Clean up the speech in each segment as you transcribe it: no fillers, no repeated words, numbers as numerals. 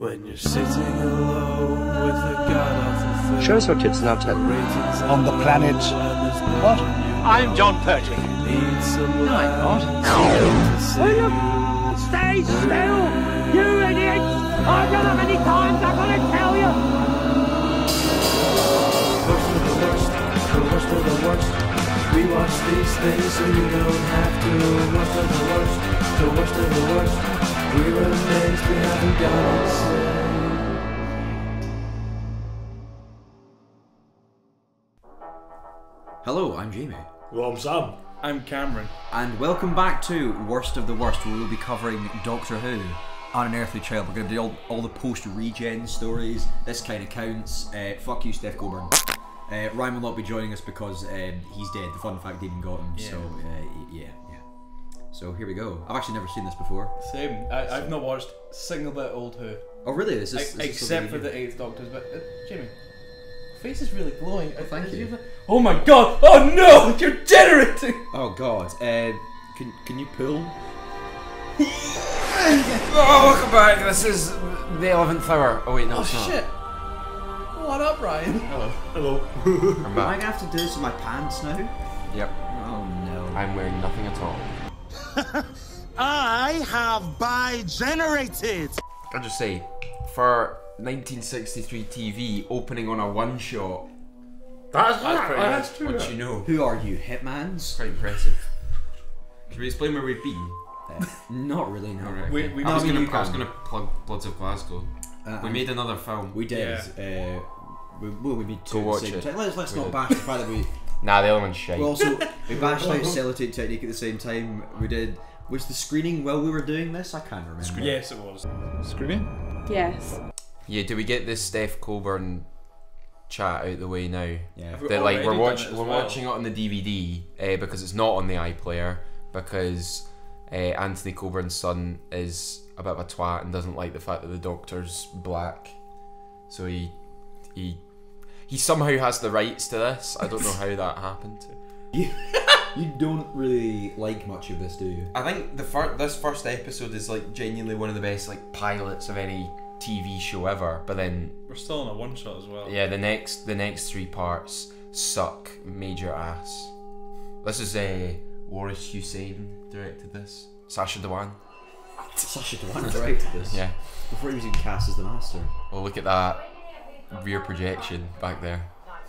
When you're sitting alone with a god-awful thing. Show us what kids now tell. On the planet. What? I'm John Pertwee. No, I'm not. Will you stay still, you idiot? I don't know how many times I'm going to tell you. Worst of the worst, the worst of the worst. We watch these things so you don't have to. Worst of the worst, the worst of the worst. We're amazed we haven't got it said. Hello, I'm Jamie. Well, I'm Sam. I'm Cameron. And welcome back to Worst of the Worst, where we'll be covering Doctor Who, Unearthly Child. We're going to do all the post-regen stories. This kind of counts. Fuck you, Steph Coburn. Ryan will not be joining us because he's dead. The fun fact didn't got him, Yeah. so yeah. So here we go. I've actually never seen this before. Same. I've not watched a single bit of Old Who. Oh really? Is this Except for the 8th Doctor's, but Jamie, your face is really glowing. Thank you. Oh my god! Oh no! You're generating! Oh god. Can you pull? Oh, welcome back. This is the 11th hour. Oh wait, no, Oh it's not. shit! What up, Ryan? Hello. I'm Am I back. gonna have to do this with my pants now? Yep. Oh no. I'm wearing nothing at all. I have bi-generated! I'll just say, for 1963 TV, opening on a one-shot, That's pretty that's true. what you know. Who are you, hitmans? Quite impressive. Should we explain where we've been? Not really, no. Alright, We- okay. we- I was No, I mean, gonna you can. plug Bloods of Glasgow. We made another film. We did. Yeah. We made two Go at the watch same it. time. Let's We not did. bash the fact that we Nah, the other one's shite. also we bashed out Sellotape Technique at the same time. We did. Was the screening while we were doing this? I can't remember. Yes, it was. Screaming? Yes. Yeah, do we get this Steph Coburn chat out the way now? Yeah. We've That like already we're done it as we're well. watching it on the DVD because it's not on the iPlayer because Anthony Coburn's son is a bit of a twat and doesn't like the fact that the Doctor's black, so he somehow has the rights to this. I don't know how that happened. You don't really like much of this, do you? I think this first episode is like genuinely one of the best like pilots of any TV show ever. But then We're still on a one shot as well. yeah, the next 3 parts suck major ass. This is Waris Hussein directed this. Sacha Dhawan. Sacha Dhawan directed this. Yeah. Before he was even cast as the Master. Well, look at that rear projection back there.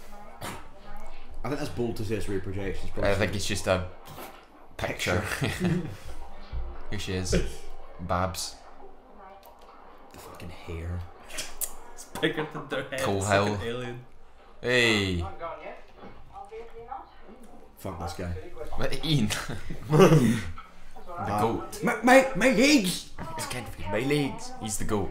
I think that's bold to say it's rear projection. I think it's just a picture. Here she is, Babs. the fucking hair. It's bigger than their head. Cool It's Hill. like an alien. Hey, Fuck this guy. what, Ian. The goat. My legs. It's kind of my legs. He's the goat.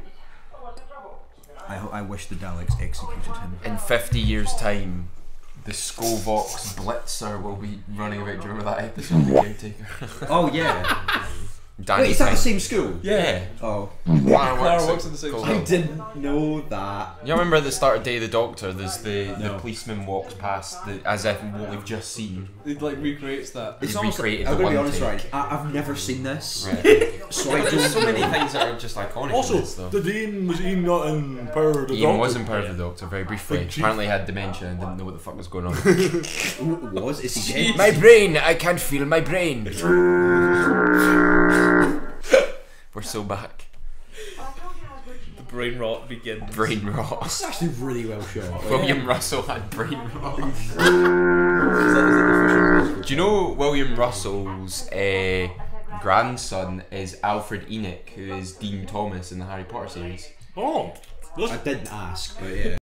I wish the Daleks executed him. In 50 years' time, the Skovox Blitzer will be running about. Do you remember that episode of The Caretaker? Oh yeah. Danny Wait, is that the Pink. same school? Yeah. Oh. Clara works in the same Cool school. I Hill. didn't know that. You remember at the start of Day of the Doctor, there's the No. policeman walks past as if what we've just seen. It like recreates that. It's He's almost like, recreated I'm the gonna be one honest, take. right? I've never seen this, Right. so I There's so don't. many things that are just iconic Also, in this though. the Dean was Ian not in Power of the Ian Doctor? was in Power of the Doctor very briefly. Big chief. Apparently he had dementia and didn't know what the fuck was going on. Was is he dead? My brain! I can't feel my brain! We're so back. The brain rot begins. Brain rot. This is actually really well shot. Like, William Russell had brain rot. is that the official? Do you know William Russell's grandson is Alfred Enoch, who is Dean Thomas in the Harry Potter series? Oh, this I didn't ask, but yeah.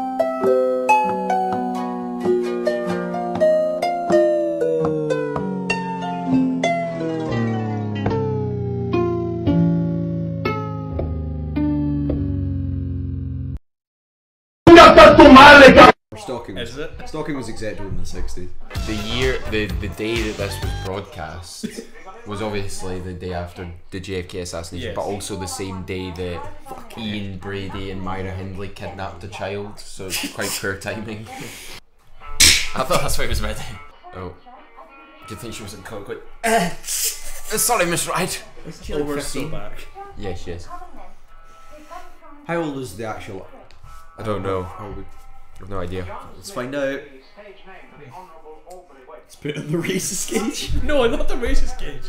Stalking. Is it? Stalking was acceptable in the 60s. The day that this was broadcast was obviously the day after the JFK assassination, Yes. but also the same day that Ian Brady and Myra Hindley kidnapped a child, so it's quite poor timing. I thought that's what it was about. Oh. Do you think she was in Coquit? Sorry, Miss Wright. Oh, we're so back. Yeah, she is. How old is the actual? I don't know. How old? I have no idea. Let's find out. Let's put it in the racist cage. No, not the racist cage.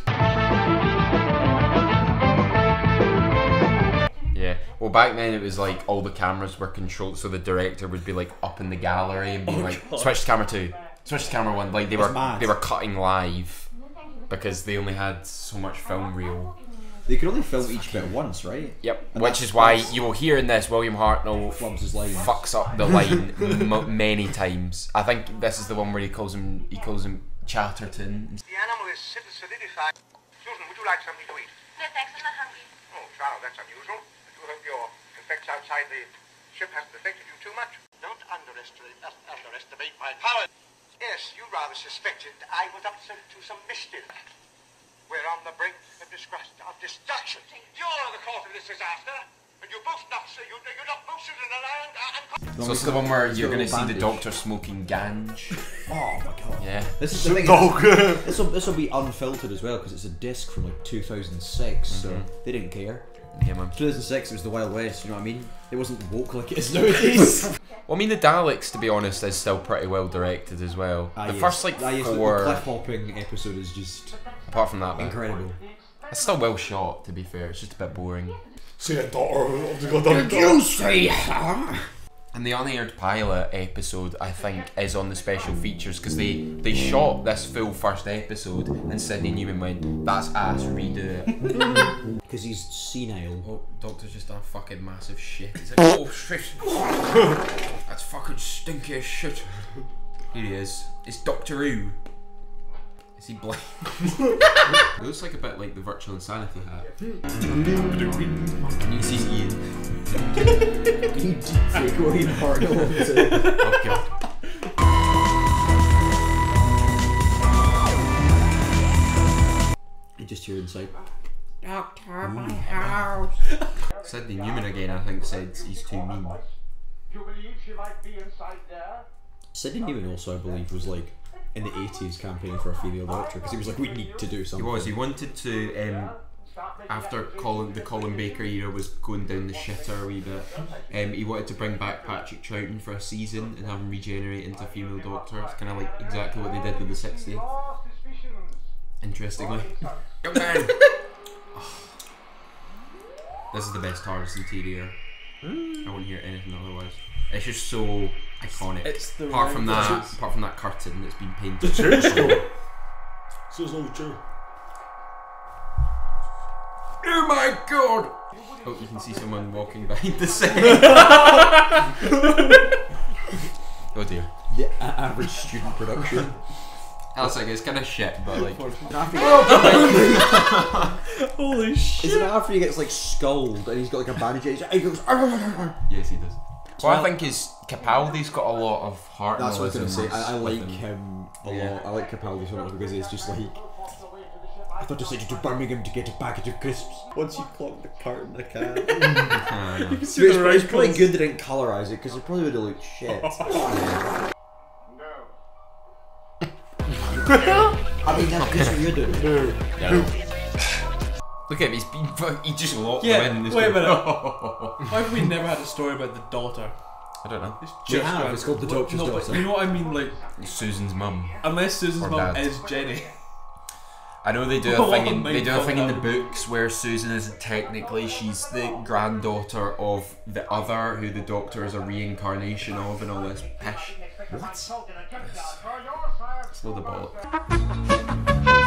Yeah. Well, back then it was like all the cameras were controlled, so the director would be like up in the gallery and be like, "Switch to camera 2, switch to camera 1." Like they were cutting live because they only had so much film reel. They could only film each bit once, right? Yep. And which is why you will hear in this William Hartnell flubs his lines. Fucks up the line many times. I think this is the one where he calls him Chatterton. The animal is solidified. Susan, would you like something to eat? No, thanks, I'm not hungry. Oh, Charlotte, that's unusual. I do hope your effects outside the ship hasn't affected you too much. Don't underestimate my powers. Yes, you rather suspected I was up to some mischief. We're on the brink of destruction. You're the cause of this disaster, and you're both nuts. You're not both sitting around and... So it's the one where you're going to see the Doctor smoking ganj. Oh my god. Yeah. This is the thing. This will be unfiltered as well because it's a disc from like 2006, so they didn't care. Yeah, man. 2006, it was the Wild West. You know what I mean? It wasn't woke like it is nowadays. Well, I mean, the Daleks, to be honest, is still pretty well directed as well. The first like 4. The cliff hopping episode is just. Apart from that, incredible. It's still well shot, to be fair. It's just a bit boring. See a daughter of the goddamn daughter. And the unaired pilot episode, I think, is on the special features because they shot this full first episode and Sidney Newman went, "That's ass, redo it." Because he's senile. Oh, Doctor's just done fucking massive shit. He's like, "Oh shit, that's fucking stinky as shit." Here he is. It's Doctor Who. Is he blind? It looks like a bit like the virtual insanity hat. And you can see Ian. You take William Hartnell. Oh god. You just hear inside. Doctor, my house. Sidney Newman again, I think, said he's too mean. You believe she might be inside there? Sidney Newman also, I believe, was like in the 80s campaigning for a female doctor because he was like, we need to do something. He was. He wanted to. After the Colin Baker era was going down the shitter a wee bit, he wanted to bring back Patrick Troughton for a season and have him regenerate into a female doctor. It's kind of like exactly what they did with the 60th. Interestingly. Young man! Oh. This is the best TARDIS interior. I won't hear anything otherwise. It's just so iconic. It's the apart from that curtain that's been painted. The chair's still. So it's not the chair. Oh my god! Oh, you can see someone walking behind the set. Oh dear. The average student production. I was like, it's kind of shit, but like. Holy shit! Is it after he gets like skulled and he's got like a bandage? He goes. Yes, he does. Well, I think is Capaldi's got a lot of heart. That's what I was gonna say. I like with him a lot. I like Capaldi so much because it's just like. I thought I sent you to Birmingham to get a package of crisps. Once you clock the part in the can. You can see the It's probably good they didn't colorise it because it probably would have looked shit. I mean, that's what you're doing. No. Look at him, he just locked them in. Wait a minute. Why have we never had a story about the daughter? I don't know. We have, it's called The Doctor's Daughter. You know what I mean? Like, Susan's mum. unless Susan's Or mum dad. is Jenny. I know they do a thing in the books where Susan isn't technically, she's the granddaughter of the other who the Doctor is a reincarnation of and all this pish. What? It's a load of bollocks.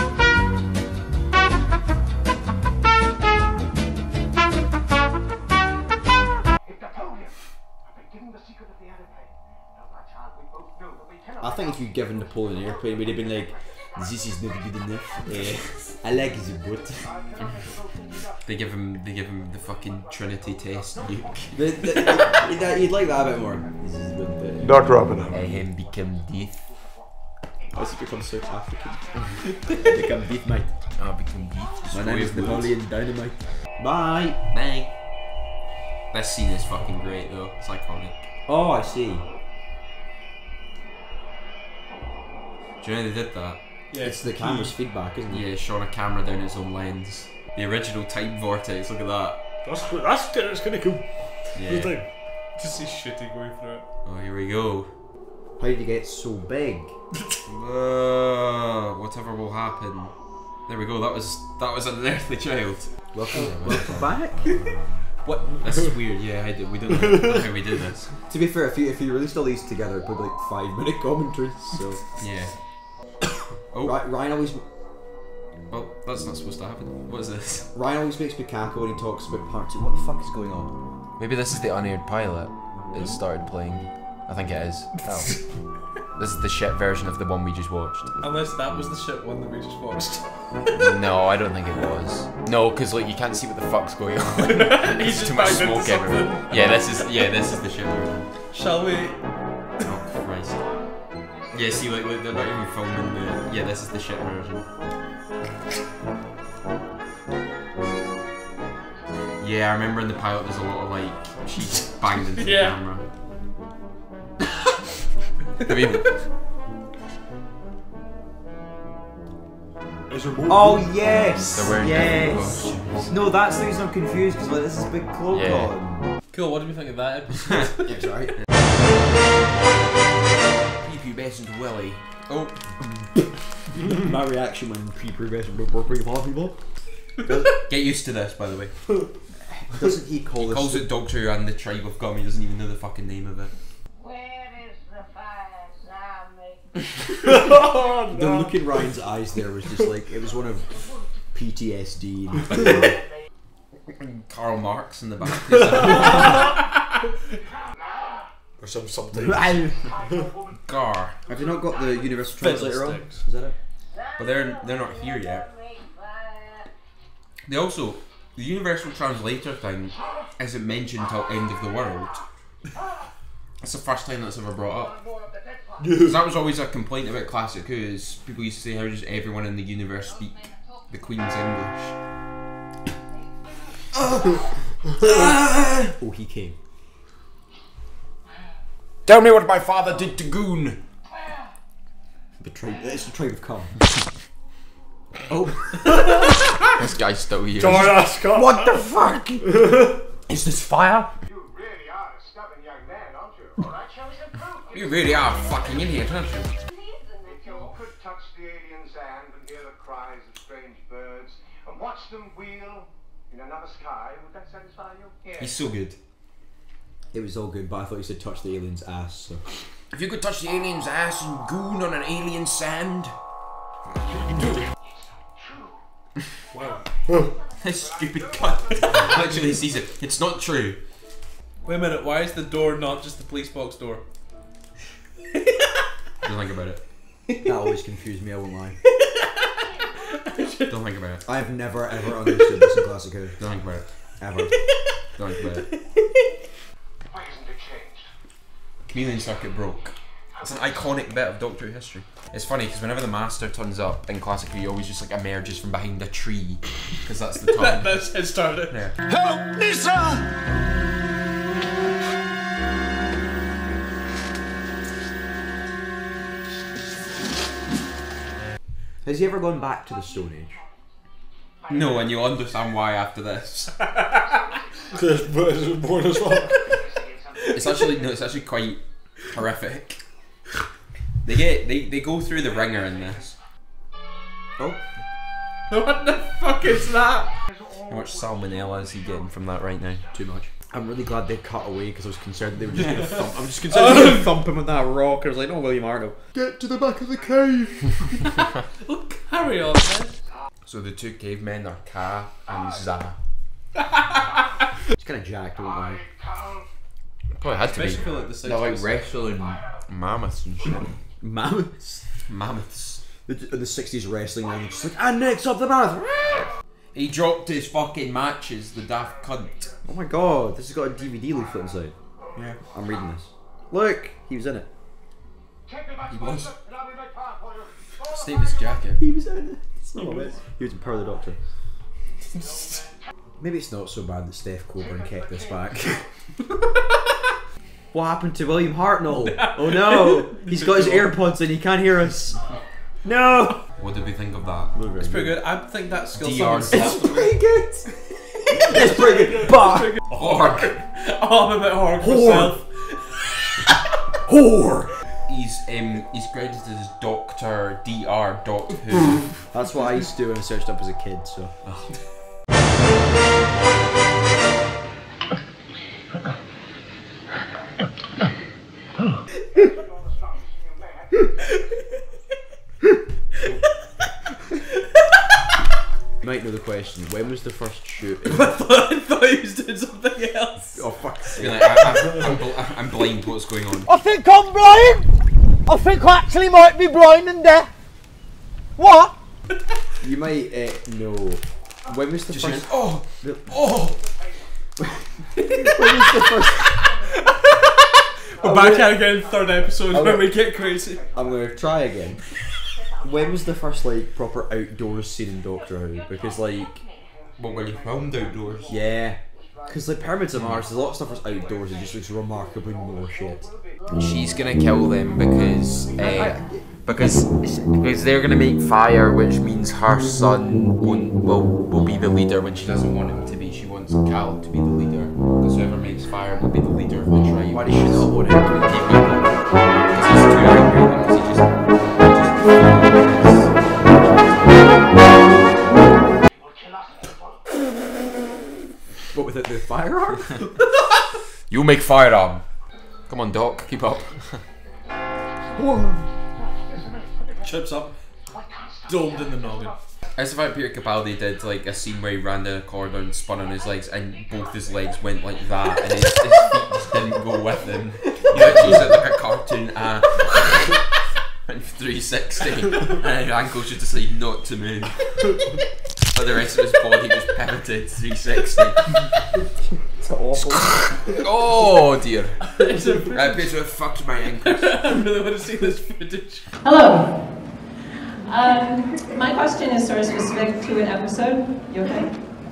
I think if you'd given Napoleon an airplane, we'd have been like, this is not good enough. I like the boat. They give him the fucking Trinity test nuke. You'd like that a bit more. This is what Dr. Robin. I him become death. I should become South African. Become beef mate. I'll become death. My name is Napoleon Dynamite. Bye. Bang. This scene is fucking great though. It's iconic. Oh, I see. Do you know they did that? Yeah, It's the camera's feedback, isn't it? Yeah, shone a camera down its own lens. The original time vortex, look at that. That's kind of cool. Yeah. Just see shitty going through it. Oh, here we go. How did you get so big? Whatever will happen. There we go. That was an Unearthly Child. Welcome back. What? This is weird. Yeah, we don't know how we do this. To be fair, if you released all these together, it'd probably like 5-minute commentaries. So Yeah. Oh. Ryan always Well, that's not supposed to happen. What is this? Ryan always makes me cackle when he talks about part 2. What the fuck is going on? Maybe this is the unaired pilot. It started playing. I think it is. Oh. This is the shit version of the one we just watched. Unless that was the shit one that we just watched. No, I don't think it was. No, because like you can't see what the fuck's going on. There's too much smoke everywhere. Yeah, this is the shit version. Shall we? Oh Christ. Yeah, see, like they're not even filming the. Yeah, this is the shit version. Yeah, I remember in the pilot there's a lot of like sheets banged into the camera. I mean, Oh yes! They're wearing different costumes. No, that's the reason I'm confused because like this is big cloak on. Cool, what did we think of that episode? Yeah, it's right. Prepubescent Willy. Oh. My reaction when people. Get used to this, by the way. Doesn't he call He this? calls it Doctor Who and the Tribe of Gum. He doesn't even know the fucking name of it. Where is the fire, zombie? Oh, The no. look in Ryan's eyes there was just like it was one of PTSD. Karl Marx in the back. Or something. Gar. Have they not got the universal translator on? Fiddlesticks. Is that it? But they're not here yet. They also, the universal translator thing isn't mentioned till End of the World. That's the first time that's ever brought up. 'Cause that was always a complaint about Classic Who, is people used to say how does everyone in the universe speak the Queen's English. Oh, he came. Tell me what my father did to Goon. It's the tribe of Cum. Oh. This guy's still here. What the fuck? Is this fire? You really are a stubborn young man, aren't you? All right, shall we improve? You really are a fucking idiot, aren't you? If you could touch the alien sand and hear the cries of strange birds and watch them wheel in another sky, would that satisfy you? Yes. He's so good. It was all good, but I thought you said touch the alien's ass. So. If you could touch the alien's ass and goon on an alien sand. Wow. This stupid cunt actually sees it. It's not true. Wait a minute, why is the door not just the police box door? Don't think about it. That always confused me, I won't lie. Don't think about it. I've never ever understood this in Classic Who. Don't think about it. Ever. Don't think about it. Why isn't it changed? Chameleon circuit broke. It's an iconic bit of Doctor Who history. It's funny because whenever the Master turns up in Classic Who, he always just like emerges from behind a tree because that's the time. That's it started. Yeah. Help me, sir! Has he ever gone back to the Stone Age? No, and you'll understand why after this. Born as well. It's actually quite horrific. They go through the ringer in this. Oh. What the fuck is that? How much salmonella is he getting from that right now? Too much. I'm really glad they cut away because I was concerned they were just gonna thump. I'm just concerned they were gonna thump him with that rock. I was like, no, William Hartnell. Get to the back of the cave. Well, carry on, man. So the two cavemen are Ka and Za. It's kind of jacked, don't lie. Probably had to be. Especially for like the 60s. They're like wrestling mammoths and shit. Mammoths. Mammoths. In the 60s wrestling, and just like, and next up the mammoth. He dropped his fucking matches, the daft cunt. Oh my god, this has got a DVD leaflet inside. Yeah. I'm reading this. Look, he was in it. He was. Stave his jacket. He was in it. It's not it. He was in Power of the Doctor. Maybe it's not so bad that Steph Coburn kept this back. What happened to William Hartnell? Oh no! He's got his AirPods in, he can't hear us. No! What did we think of that? It's pretty good. I think that skill DR. song It's pretty good! It's pretty good, but... Org. Oh, I'm a bit hard for myself. Whore! He's credited as Dr. Dr. Dot Who. That's what I used to do when I searched up as a kid, so. You might know the question. When was the first shoot? I thought he was doing something else. Oh fuck. I'm blind, what's going on? I think I'm blind. I think I actually might be blind and deaf. What? You might know. When was the first? Oh! When Oh! was the first? We're back out again, third episode where we get crazy. I'm gonna try again. When was the first like proper outdoors scene in Doctor Who? Because like, What, when you filmed outdoors? yeah, because like Pyramids of Mars, there's a lot of stuff that's outdoors and just looks remarkably more shit. She's gonna kill them because they're gonna make fire, which means her son will be the leader when she doesn't want him to be. She wants Cal to be the leader, because whoever makes fire will be the leader of the tribe. Why does she not want him to be? Because he's too angry, because he just But with the firearm? You make firearm. Come on, Doc, keep up. Chips up. Domed in the noggin. I just thought Peter Capaldi did like a scene where he ran down a corridor and spun on his legs, and both his legs went like that, and his feet just didn't go with him. He like used it like a cartoon and 360, and his ankles should decide not to move. But the rest of his body was pivoted 360. It's awful. Oh dear. That bitch would have fucked my ankles. I really want to see this footage. Hello. My question is sort of specific to an episode. You okay?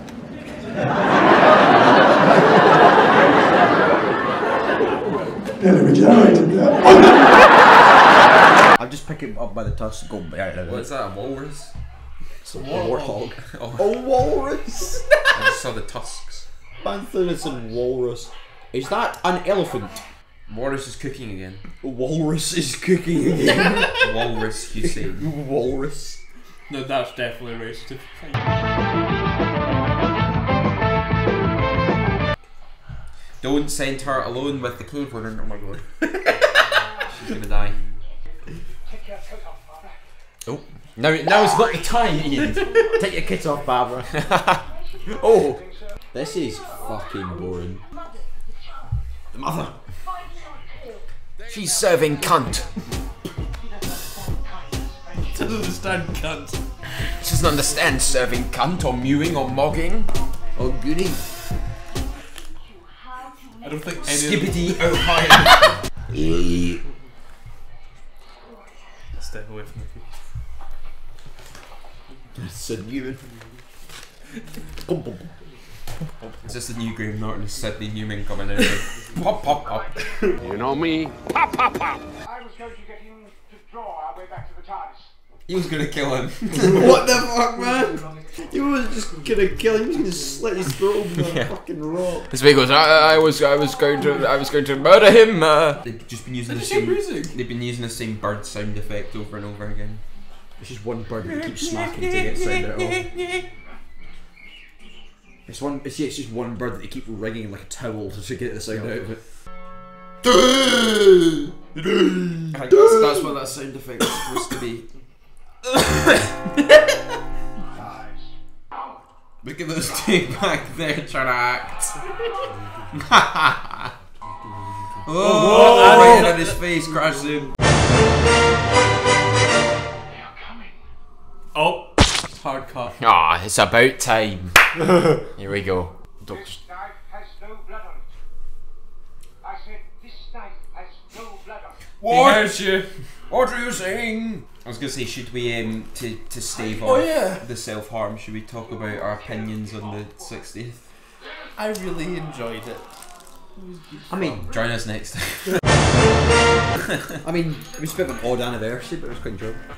I'm just picking up by the tusk and going. What's that, a walrus? It's a warthog. A walrus! I just saw the tusks. Pantherus and walrus. Is that an elephant? Walrus is cooking again. Walrus is cooking again. Walrus, you say. Walrus. No, that's definitely racist. Don't send her alone with the cave woman. Oh my god. She's gonna die. Oh. Now it's not the time, Ian. Take your kit off, Barbara. Oh, this is fucking boring. The mother. She's serving cunt. Doesn't understand cunt. She doesn't understand serving cunt or mewing or mogging. Oh goody. I don't think any Skibbity Ohio. Stay away from the It's a Newman. Is this the new Graham Norton Sidney Newman coming out? Pop, pop, pop. You know me? Pop, pop, pop! I was going to get him to draw our way back to the TARDIS. He was gonna kill him. What the fuck, man? He was just gonna kill him. He was gonna slit his throat with a fucking rock. This way goes. I was going to murder him. They've just been using the same music. They've been using the same bird sound effect over and over again. It's just one bird that keeps smacking to get sound out of. It's just one bird that they keep ringing like a towel to get the sound out of it. I think that's what that sound effect is supposed to be. Look at those two back there trying to act. Oh, right on his face, crash zoom. Oh, hard cut. Ah, it's about time. Here we go. Doctor. This knife has no blood on it. I said this knife has no blood on it. What? He hears you. What are you saying? I was gonna say, should we to stave off the self-harm, should we talk about our opinions on the 60th? I really enjoyed it. I mean, join us next time. I mean, it was a bit of an odd anniversary, but it was quite enjoyable.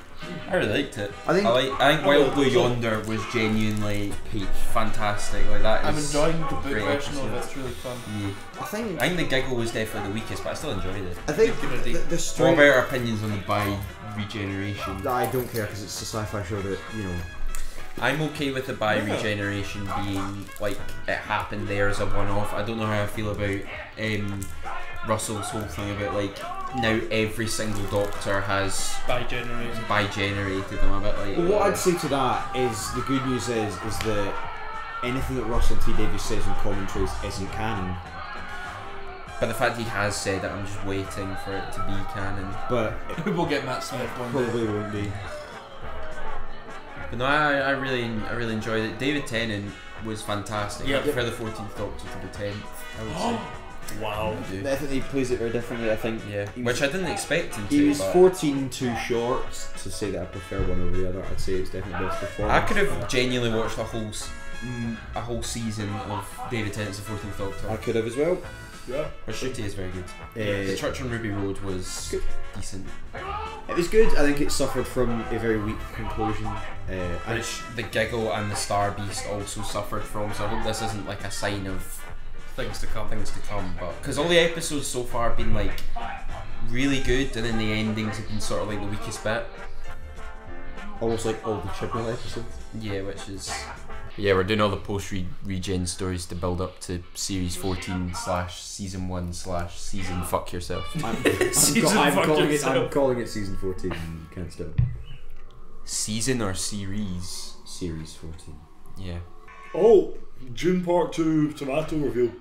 I really liked it. I think Wild Blue Yonder was genuinely fantastic. Like that. I'm is enjoying the book great version of it. episode. It's really fun. Yeah. I think the giggle was definitely the weakest, but I still enjoyed it. I think the story. What about our opinions on the bi regeneration? I don't care because it's a sci-fi show that I'm okay with the bi regeneration being like it happened there as a one-off. I don't know how I feel about Russell's whole thing about like now every single Doctor has bi-generated them a bit like. Well, what I'd say to that is the good news is that anything that Russell T Davies says in commentaries isn't canon. But the fact he has said it, I'm just waiting for it to be canon. But we'll get Matt Smith one day. Probably won't be. But no, I really enjoyed it. David Tennant was fantastic. I prefer the 14th Doctor to the 10th, I would say. Wow. I think he plays it very differently, I think. Yeah. Which I didn't expect him to. He was 14 too short to say that I prefer one over the other. I'd say it's definitely best performance. I could have genuinely watched a whole season of David Tennant's The 14th Doctor. I could have as well. Yeah. But Shooty is very good. The Church on Ruby Road was decent. It was good. I think it suffered from a very weak conclusion. Which the Giggle and the Star Beast also suffered from, so I hope this isn't like a sign of things to come, but because all the episodes so far have been like really good, and then the endings have been sort of like the weakest bit, almost like all the Chibnall episodes. Yeah, which is we're doing all the post regen stories to build up to series 14 / season 1 / season fuck yourself. I'm calling it season 14. Can't stop. Season or series? Series 14. Yeah. Oh, June Part 2 tomato reveal.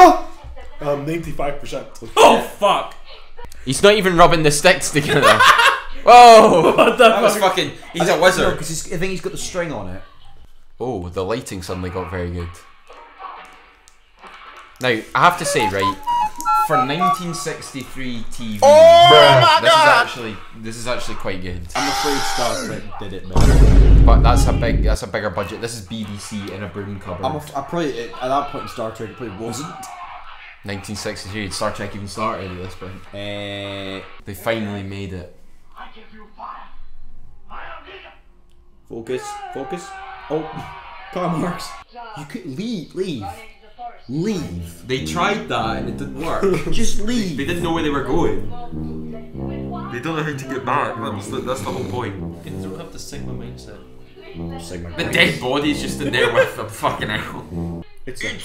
95%. Oh fuck! He's not even rubbing the sticks together. Whoa! What the that was fucking. He's a wizard. Because I think he's got the string on it. Oh, the lighting suddenly got very good. Now I have to say, right, for 1963 TV, this is actually quite good. I'm afraid Star Trek did it better. But that's a bigger budget. This is BBC in a broom cupboard. I probably at that point in Star Trek it probably wasn't. 1963, Star Trek even started at this point. They finally made it. Focus. Oh, car marks. You could leave. They tried that and it didn't work. Just leave. They didn't know where they were going. They don't know how to get back. That's the whole point. You don't have the Sigma mindset. The dead body's just in there with them. Fucking hell. It's a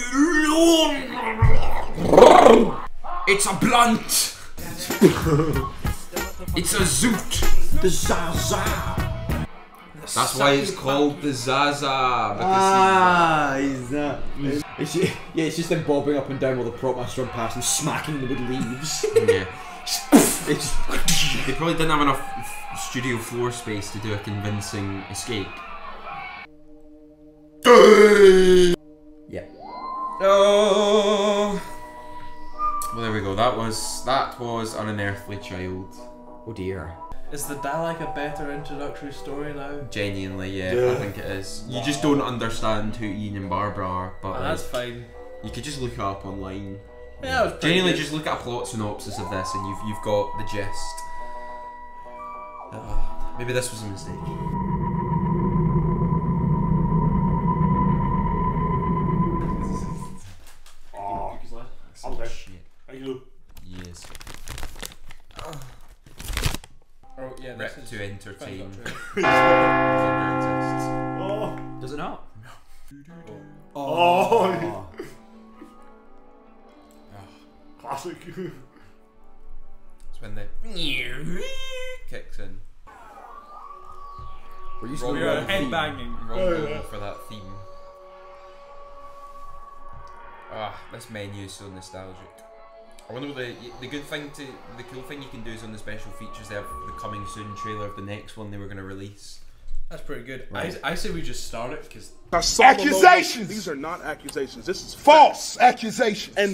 blunt. It's a zoot. The Zaza. That's why it's called the Zaza. It's just them bobbing up and down while the prop master run past and smacking them with leaves. Yeah. They probably didn't have enough studio floor space to do a convincing escape. Yeah. Oh. Well, there we go. That was An Unearthly Child. Oh dear. Is the Dalek a better introductory story now? Genuinely, yeah, I think it is. You just don't understand who Ian and Barbara are, but that's fine. You could just look it up online. Yeah, it was genuinely just look at a plot synopsis of this, and you've got the gist. Maybe this was a mistake. Shit. Thank you. Yes. Oh yeah, Rip to entertain. Does it not? No. Oh. Classic. It's when the kicks in. We're used to head banging. Wrong for that theme. This menu is so nostalgic. I wonder what the cool thing you can do is on the special features they have the coming soon trailer of the next one they were going to release. That's pretty good. Right. I say we just start it because accusations. These are not accusations. This is false accusations. And